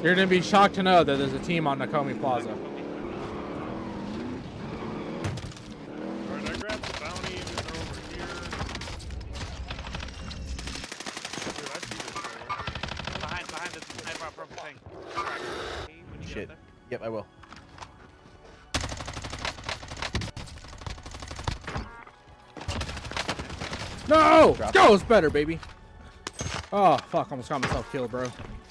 You're gonna be shocked to know that there's a team on Nakomi Plaza. Alright, I grabbed the bounty and they're over here. Dude, I see this guy. Behind the sniper purple thing. Shit. Yep, I will. No! Drop. Goes better, baby. Oh, fuck. Almost got myself killed, bro.